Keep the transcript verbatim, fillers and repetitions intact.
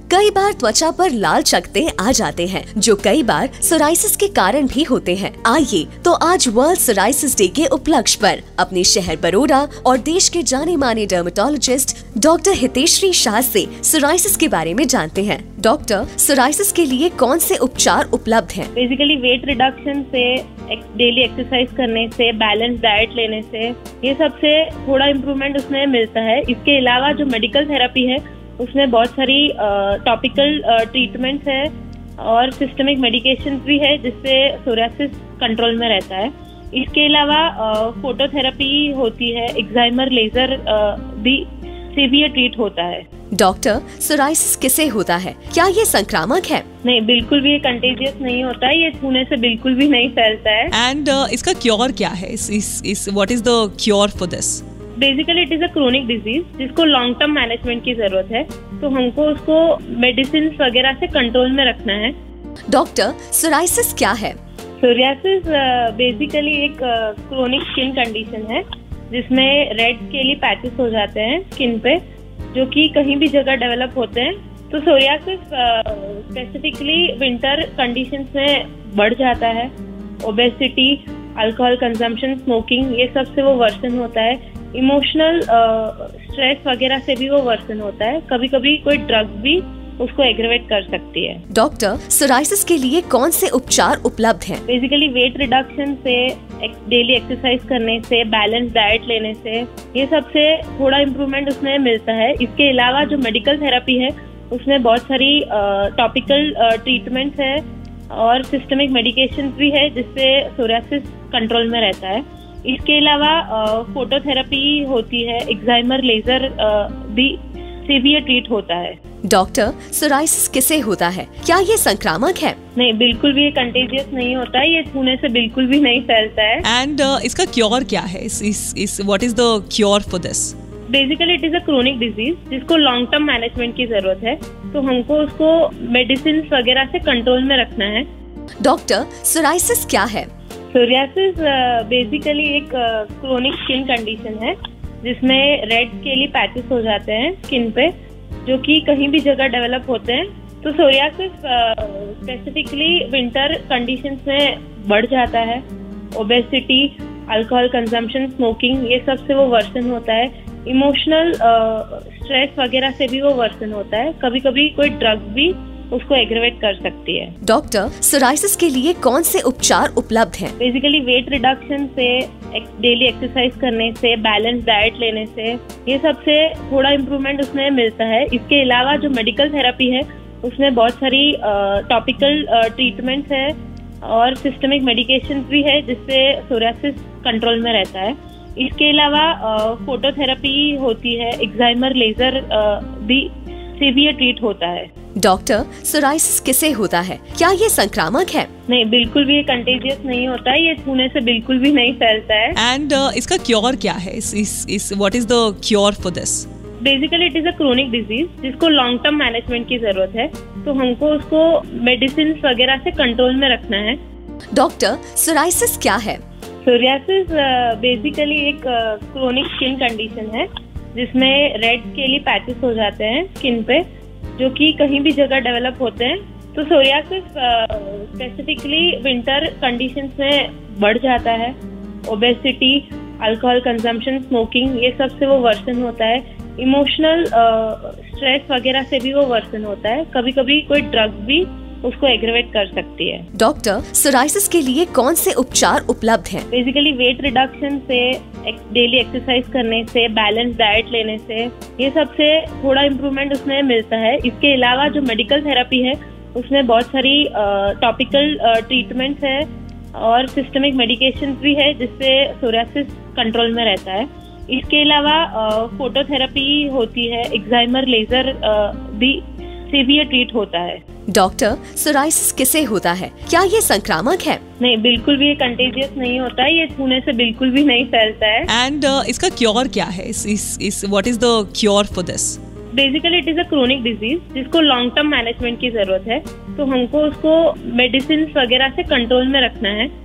कई बार त्वचा पर लाल चकत्ते आ जाते हैं, जो कई बार सोराइसिस के कारण भी होते हैं। आइए तो आज वर्ल्ड सोराइसिस डे के उपलक्ष्य पर अपने शहर बड़ौदा और देश के जाने माने डर्मेटोलॉजिस्ट डॉक्टर हितेश्री शाह से सोराइसिस के बारे में जानते हैं। डॉक्टर, सोराइसिस के लिए कौन से उपचार उपलब्ध हैं? बेसिकली वेट रिडक्शन से, डेली एक्सरसाइज करने से, बैलेंस डाइट लेने से, ये सबसे थोड़ा इम्प्रूवमेंट उसमें मिलता है। इसके अलावा जो मेडिकल थेरेपी है उसमें बहुत सारी टॉपिकल ट्रीटमेंट्स है और सिस्टमिक मेडिकेशन भी है, जिससे सोराइसिस कंट्रोल में रहता है। इसके अलावा फोटोथेरेपी होती है, एक्साइमर लेजर भी सीवियर ट्रीट होता है। डॉक्टर, सोराइसिस किसे होता है? क्या ये संक्रामक है? नहीं, बिल्कुल भी ये कंटेजियस नहीं होता है, ये छूने से बिल्कुल भी नहीं फैलता है। एंड uh, इसका क्योर क्या है? इस इस इस what is the cure for this? Basically it is a chronic disease जिसको लॉन्ग टर्म मैनेजमेंट की जरूरत है, तो हमको उसको मेडिसिन वगैरह से कंट्रोल में रखना है। डॉक्टर, सोराइसिस क्या है? सोरियासिस बेसिकली एक क्रोनिक स्किन कंडीशन है जिसमें रेड स्केली पैचेस हो जाते हैं स्किन पे, जो कि कहीं भी जगह डेवलप होते हैं। तो सोरियासिस स्पेसिफिकली विंटर कंडीशंस में बढ़ जाता है। ओबेसिटी, अल्कोहल कंजम्पशन, स्मोकिंग, ये सब से वो वर्सन होता है। इमोशनल स्ट्रेस वगैरह से भी वो वर्सन होता है। कभी कभी कोई ड्रग भी उसको एग्रेवेट कर सकती है। डॉक्टर, सोराइसिस के लिए कौन से उपचार उपलब्ध हैं? बेसिकली वेट रिडक्शन से, डेली एक्सरसाइज करने से, बैलेंस डाइट लेने से, ये सबसे थोड़ा इम्प्रूवमेंट उसमें मिलता है। इसके अलावा जो मेडिकल थेरेपी है उसमें बहुत सारी टॉपिकल ट्रीटमेंट्स है और सिस्टमिक मेडिकेशन भी है, जिससे सोराइसिस कंट्रोल में रहता है। इसके अलावा फोटोथेरेपी होती है, एक्साइमर लेजर भी सीवियर ट्रीट होता है। डॉक्टर, सोराइसिस किसे होता है? क्या ये संक्रामक है? नहीं, बिल्कुल भी ये कंटेजियस नहीं होता है, ये छूने से बिल्कुल भी नहीं फैलता है। एंड uh, इसका क्योर क्या है? इस इस इस what is the cure for this? Basically it is a chronic disease जिसको लॉन्ग टर्म मैनेजमेंट की जरूरत है, तो हमको उसको मेडिसिन वगैरह से कंट्रोल में रखना है। डॉक्टर, सोराइसिस क्या है? सोरियासिस बेसिकली एक क्रोनिक स्किन कंडीशन है जिसमें रेड स्केली पैचेस हो जाते हैं स्किन पे, जो कि कहीं भी जगह डेवलप होते हैं। तो सोरियासिस स्पेसिफिकली विंटर कंडीशंस में बढ़ जाता है। ओबेसिटी, अल्कोहल कंजम्पशन, स्मोकिंग, ये सब से वो वर्सन होता है। इमोशनल स्ट्रेस वगैरह से भी वो वर्सन होता है। कभी कभी कोई ड्रग भी उसको एग्रेवेट कर सकती है। डॉक्टर, सोराइसिस के लिए कौन से उपचार उपलब्ध हैं? बेसिकली वेट रिडक्शन से, डेली एक्सरसाइज करने से, बैलेंस डाइट लेने से, ये सब से थोड़ा इम्प्रूवमेंट उसमें मिलता है। इसके अलावा जो मेडिकल थेरेपी है उसमें बहुत सारी टॉपिकल ट्रीटमेंट्स है और सिस्टमिक मेडिकेशन भी है, जिससे सोराइसिस कंट्रोल में रहता है। इसके अलावा फोटोथेरेपी होती है, एक्साइमर लेजर भी सीवियर ट्रीट होता है। डॉक्टर, सोराइसिस किसे होता है? क्या ये संक्रामक है? नहीं, बिल्कुल भी ये कंटेजियस नहीं होता है, ये छूने से बिल्कुल भी नहीं फैलता है। एंड uh, इसका क्योर क्या है? इस इस इस what is the cure for this? Basically it is a chronic disease जिसको लॉन्ग टर्म मैनेजमेंट की जरूरत है, तो हमको उसको मेडिसिन वगैरह से कंट्रोल में रखना है। डॉक्टर, सोराइसिस क्या है? सोरियासिस बेसिकली एक क्रोनिक स्किन कंडीशन है जिसमें रेड स्केली पैचेस हो जाते हैं स्किन पे, जो कि कहीं भी जगह डेवलप होते हैं। तो सोरियासिस स्पेसिफिकली विंटर कंडीशंस में बढ़ जाता है। ओबेसिटी, अल्कोहल कंजम्पशन, स्मोकिंग, ये सब से वो वर्सन होता है। इमोशनल स्ट्रेस वगैरह से भी वो वर्सन होता है। कभी कभी कोई ड्रग भी उसको एग्रेवेट कर सकती है। डॉक्टर, सोराइसिस के लिए कौन से उपचार उपलब्ध हैं? बेसिकली वेट रिडक्शन से, डेली एक्सरसाइज करने से, बैलेंस डाइट लेने से, ये सब से थोड़ा इम्प्रूवमेंट उसमें मिलता है। इसके अलावा जो मेडिकल थेरेपी है उसमें बहुत सारी टॉपिकल ट्रीटमेंट्स है और सिस्टमिक मेडिकेशन भी है, जिससे सोराइसिस कंट्रोल में रहता है। इसके अलावा फोटोथेरेपी होती है, एक्साइमर लेजर भी सीवियर ट्रीट होता है। डॉक्टर, सोराइसिस किसे होता है? क्या ये संक्रामक है? नहीं, बिल्कुल भी ये कंटेजियस नहीं होता है, ये छूने से बिल्कुल भी नहीं फैलता है। एंड uh, इसका क्योर क्या है? इस इस इस what is the cure for this? Basically it is a chronic disease जिसको लॉन्ग टर्म मैनेजमेंट की जरूरत है, तो हमको उसको मेडिसिन वगैरह से कंट्रोल में रखना है।